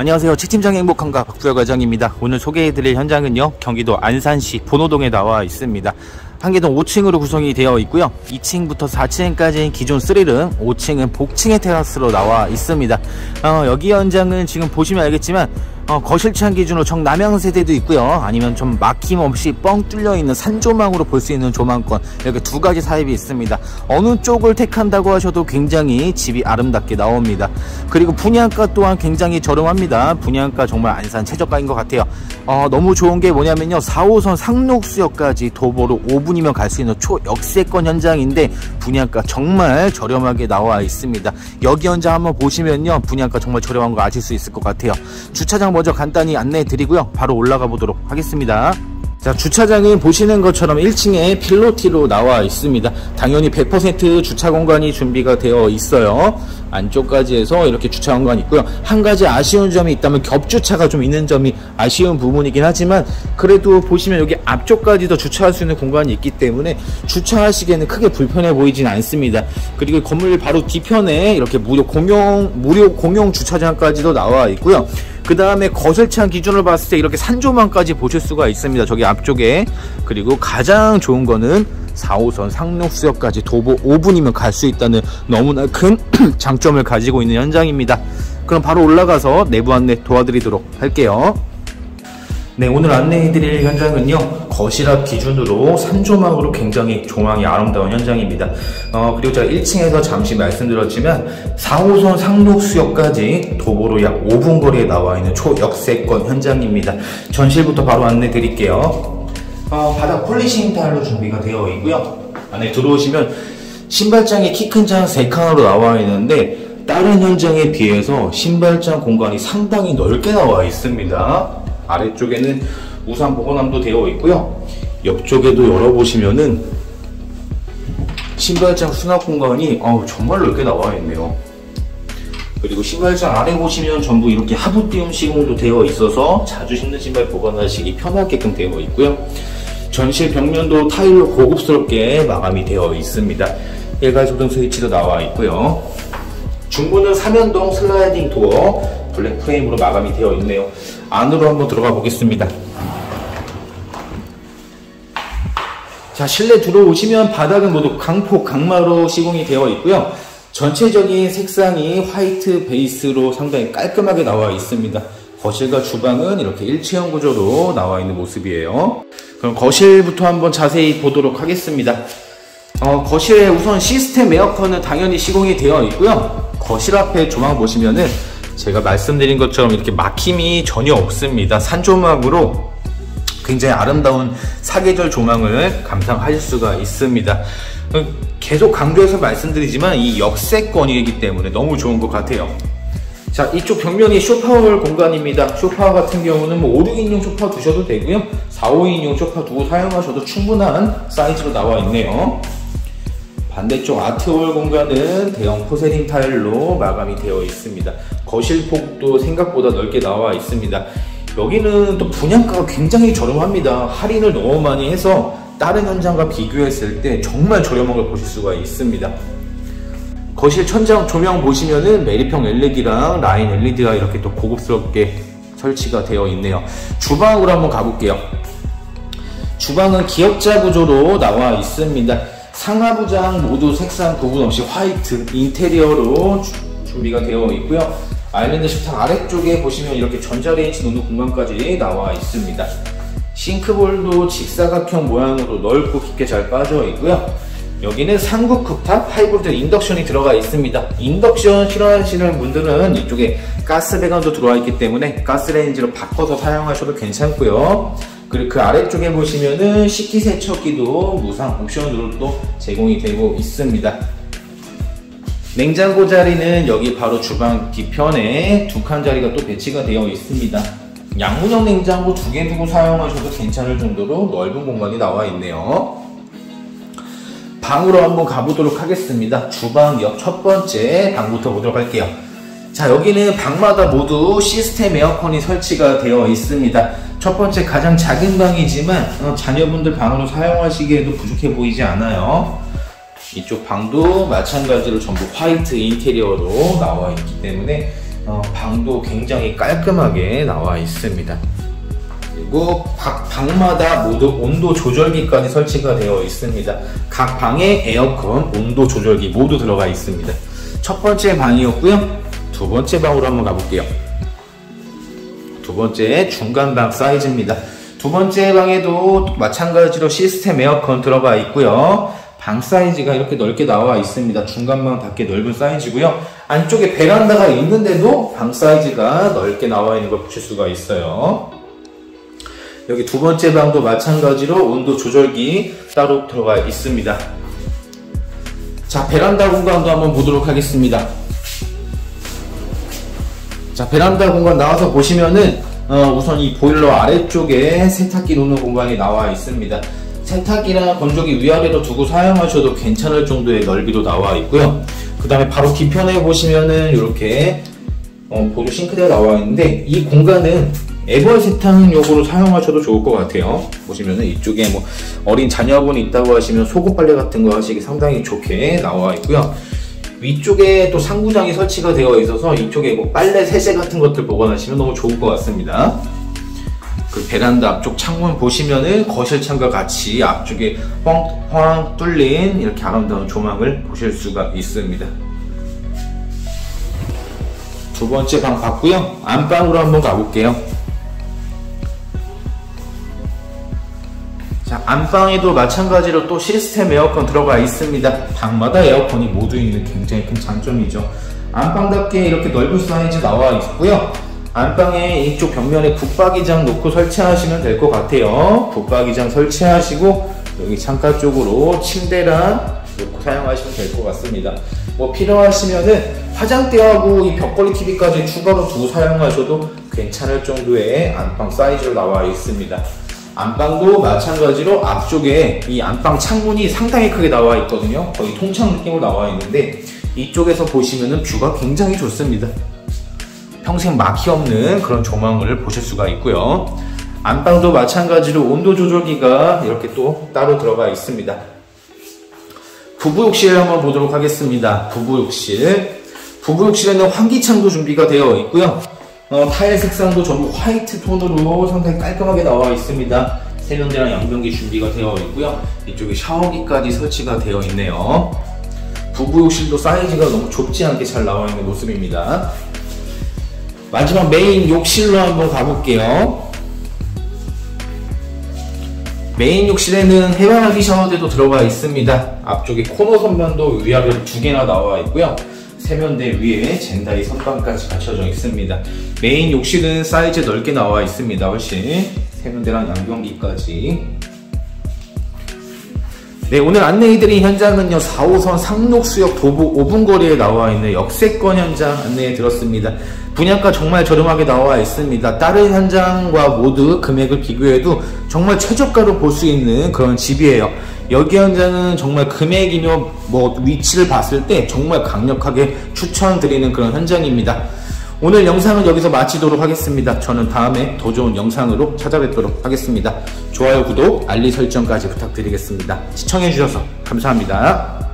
안녕하세요. 책팀장의 행복한가 박부열 과장입니다. 오늘 소개해드릴 현장은요, 경기도 안산시 본호동에 나와 있습니다. 한개동 5층으로 구성이 되어 있고요. 2층부터 4층까지는 기존 3룸, 5층은 복층의 테라스로 나와 있습니다. 여기 현장은 지금 보시면 알겠지만 거실창 기준으로 정남향 세대도 있고요, 아니면 좀 막힘없이 뻥 뚫려 있는 산조망으로 볼 수 있는 조망권, 이렇게 두 가지 타입이 있습니다. 어느 쪽을 택한다고 하셔도 굉장히 집이 아름답게 나옵니다. 그리고 분양가 또한 굉장히 저렴합니다. 분양가 정말 안산 최저가인 것 같아요. 너무 좋은 게 뭐냐면요, 4호선 상록수역까지 도보로 5분이면 갈 수 있는 초역세권 현장인데 분양가 정말 저렴하게 나와 있습니다. 여기 현장 한번 보시면요, 분양가 정말 저렴한 거 아실 수 있을 것 같아요. 주차장 먼저 간단히 안내해 드리고요, 바로 올라가 보도록 하겠습니다. 자, 주차장은 보시는 것처럼 1층에 필로티로 나와 있습니다. 당연히 100% 주차 공간이 준비가 되어 있어요. 안쪽까지 해서 이렇게 주차 공간이 있고요. 한 가지 아쉬운 점이 있다면 겹주차가 좀 있는 점이 아쉬운 부분이긴 하지만, 그래도 보시면 여기 앞쪽까지도 주차할 수 있는 공간이 있기 때문에 주차하시기에는 크게 불편해 보이진 않습니다. 그리고 건물 바로 뒤편에 이렇게 무료 공용 주차장까지도 나와 있고요. 그 다음에 거실창 기준으로 봤을 때 이렇게 산조망까지 보실 수가 있습니다, 저기 앞쪽에. 그리고 가장 좋은 거는 4호선 상록수역까지 도보 5분이면 갈 수 있다는 너무나 큰 장점을 가지고 있는 현장입니다. 그럼 바로 올라가서 내부 안내 도와드리도록 할게요. 네, 오늘 안내해드릴 현장은요, 거실 앞 기준으로 산조망으로 굉장히 조망이 아름다운 현장입니다. 그리고 제가 1층에서 잠시 말씀드렸지만 4호선 상록수역까지 도보로 약 5분 거리에 나와 있는 초역세권 현장입니다. 전실부터 바로 안내드릴게요. 바닥 폴리싱 타일로 준비가 되어 있고요. 안에 들어오시면 신발장이 키 큰 장 3칸으로 나와 있는데, 다른 현장에 비해서 신발장 공간이 상당히 넓게 나와 있습니다. 아래쪽에는 우산 보관함도 되어 있고요. 옆쪽에도 열어보시면은 신발장 수납 공간이 정말 넓게 나와 있네요. 그리고 신발장 아래 보시면 전부 이렇게 하부띄움 시공도 되어 있어서 자주 신는 신발 보관하시기 편하게끔 되어 있고요. 전실 벽면도 타일로 고급스럽게 마감이 되어 있습니다. 일괄 조정 스위치도 나와 있고요. 중문은 3연동 슬라이딩 도어 블랙 프레임으로 마감이 되어 있네요. 안으로 한번 들어가 보겠습니다. 자, 실내 들어오시면 바닥은 모두 강폭 강마로 시공이 되어 있고요. 전체적인 색상이 화이트 베이스로 상당히 깔끔하게 나와 있습니다. 거실과 주방은 이렇게 일체형 구조로 나와 있는 모습이에요. 그럼 거실부터 한번 자세히 보도록 하겠습니다. 거실에 우선 시스템 에어컨은 당연히 시공이 되어 있고요. 거실 앞에 조망 보시면은 제가 말씀드린 것처럼 이렇게 막힘이 전혀 없습니다. 산조망으로 굉장히 아름다운 사계절 조망을 감상하실 수가 있습니다. 계속 강조해서 말씀드리지만 이 역세권이기 때문에 너무 좋은 것 같아요. 자, 이쪽 벽면이 쇼파월 공간입니다. 쇼파 같은 경우는 5, 6인용 쇼파 두셔도 되고요, 4, 5인용 쇼파 두고 사용하셔도 충분한 사이즈로 나와 있네요. 반대쪽 아트홀 공간은 대형 포세린 타일로 마감이 되어 있습니다. 거실 폭도 생각보다 넓게 나와 있습니다. 여기는 또 분양가가 굉장히 저렴합니다. 할인을 너무 많이 해서 다른 현장과 비교했을 때 정말 저렴한 걸 보실 수가 있습니다. 거실 천장 조명 보시면은 메리평 LED랑 라인 LED가 이렇게 또 고급스럽게 설치가 되어 있네요. 주방으로 한번 가볼게요. 주방은 기역자 구조로 나와 있습니다. 상하부장 모두 색상 구분 없이 화이트 인테리어로 준비가 되어 있고요. 아일랜드 식탁 아래쪽에 보시면 이렇게 전자레인지 놓는 공간까지 나와 있습니다. 싱크볼도 직사각형 모양으로 넓고 깊게 잘 빠져 있고요. 여기는 삼국 쿡탑 하이브리드 인덕션이 들어가 있습니다. 인덕션 싫어하시는 분들은 이쪽에 가스 배관도 들어와 있기 때문에 가스레인지로 바꿔서 사용하셔도 괜찮고요. 그리고 그 아래쪽에 보시면은 식기세척기도 무상 옵션으로 또 제공이 되고 있습니다. 냉장고 자리는 여기 바로 주방 뒤편에 2칸 자리가 또 배치가 되어 있습니다. 양문형 냉장고 2개 두고 사용하셔도 괜찮을 정도로 넓은 공간이 나와 있네요. 방으로 한번 가보도록 하겠습니다. 주방 옆 첫 번째 방부터 보도록 할게요. 자, 여기는 방마다 모두 시스템 에어컨이 설치가 되어 있습니다. 첫 번째 가장 작은 방이지만 자녀분들 방으로 사용하시기에도 부족해 보이지 않아요. 이쪽 방도 마찬가지로 전부 화이트 인테리어로 나와 있기 때문에 방도 굉장히 깔끔하게 나와 있습니다. 그리고 각 방마다 모두 온도 조절기까지 설치가 되어 있습니다. 각 방에 에어컨, 온도 조절기 모두 들어가 있습니다. 첫 번째 방이었고요. 두 번째 방으로 한번 가볼게요. 두 번째 중간 방 사이즈입니다. 두 번째 방에도 마찬가지로 시스템 에어컨 들어가 있고요. 방 사이즈가 이렇게 넓게 나와 있습니다. 중간방답게 넓은 사이즈고요. 안쪽에 베란다가 있는데도 방 사이즈가 넓게 나와 있는 걸 보실 수가 있어요. 여기 두 번째 방도 마찬가지로 온도 조절기 따로 들어가 있습니다. 자, 베란다 공간도 한번 보도록 하겠습니다. 자, 베란다 공간 나와서 보시면은 우선 이 보일러 아래쪽에 세탁기 놓는 공간이 나와 있습니다. 세탁기랑 건조기 위아래로 두고 사용하셔도 괜찮을 정도의 넓이로 나와 있고요. 그 다음에 바로 뒤편에 보시면은 이렇게 보조 싱크대가 나와 있는데, 이 공간은 애벌 세탁용으로 사용하셔도 좋을 것 같아요. 보시면은 이쪽에 뭐 어린 자녀분이 있다고 하시면 속옷 빨래 같은 거 하시기 상당히 좋게 나와 있고요. 위쪽에 또 상부장이 설치가 되어 있어서 이쪽에 뭐 빨래 세제 같은 것들 보관하시면 너무 좋을 것 같습니다. 그 베란다 앞쪽 창문 보시면은 거실 창과 같이 앞쪽에 뻥뻥 뚫린 이렇게 아름다운 조망을 보실 수가 있습니다. 두 번째 방 봤고요. 안방으로 한번 가볼게요. 자, 안방에도 마찬가지로 또 시스템 에어컨 들어가 있습니다. 방마다 에어컨이 모두 있는 굉장히 큰 장점이죠. 안방답게 이렇게 넓은 사이즈 나와 있고요. 안방에 이쪽 벽면에 붙박이장 놓고 설치하시면 될 것 같아요. 붙박이장 설치하시고 여기 창가 쪽으로 침대랑 놓고 사용하시면 될 것 같습니다. 뭐 필요하시면은 화장대하고 이 벽걸이 TV까지 추가로 두고 사용하셔도 괜찮을 정도의 안방 사이즈로 나와 있습니다. 안방도 마찬가지로 앞쪽에 이 안방 창문이 상당히 크게 나와 있거든요. 거의 통창 느낌으로 나와 있는데 이쪽에서 보시면은 뷰가 굉장히 좋습니다. 평생 막히 없는 그런 조망을 보실 수가 있고요. 안방도 마찬가지로 온도 조절기가 이렇게 또 따로 들어가 있습니다. 부부욕실 한번 보도록 하겠습니다. 부부욕실에는 환기창도 준비가 되어 있고요. 타일 색상도 전부 화이트 톤으로 상당히 깔끔하게 나와 있습니다. 세면대랑 양변기 준비가 되어 있고요. 이쪽에 샤워기까지 설치가 되어 있네요. 부부욕실도 사이즈가 너무 좁지 않게 잘 나와 있는 모습입니다. 마지막 메인 욕실로 한번 가볼게요. 메인 욕실에는 해바라기 샤워대도 들어가 있습니다. 앞쪽에 코너 선반도 위아래로 두 개나 나와 있고요. 세면대 위에 젠다이 선반까지 갖춰져 있습니다. 메인 욕실은 사이즈 넓게 나와 있습니다. 훨씬 세면대랑 양변기까지. 네, 오늘 안내해드린 현장은요, 4호선 상록수역 도보 5분 거리에 나와 있는 역세권 현장 안내해 드렸습니다. 분양가 정말 저렴하게 나와 있습니다. 다른 현장과 모두 금액을 비교해도 정말 최저가로 볼 수 있는 그런 집이에요. 여기 현장은 정말 금액이며 뭐 위치를 봤을 때 정말 강력하게 추천드리는 그런 현장입니다. 오늘 영상은 여기서 마치도록 하겠습니다. 저는 다음에 더 좋은 영상으로 찾아뵙도록 하겠습니다. 좋아요, 구독, 알림 설정까지 부탁드리겠습니다. 시청해주셔서 감사합니다.